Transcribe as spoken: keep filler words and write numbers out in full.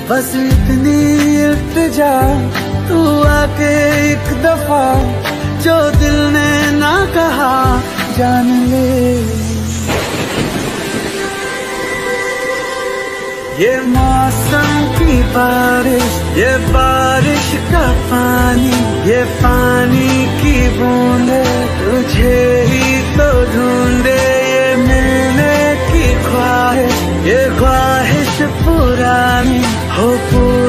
बस इतनी इल्तिजा, तू आके एक दफा जो दिल ने ना कहा जान ले। ये मौसम की बारिश, ये बारिश का पानी, ये पानी की बूंदे तुझे ही तो ढूंढे। ये मिलने की ख्वाहिश, ये ख्वाहिश पुरानी हो।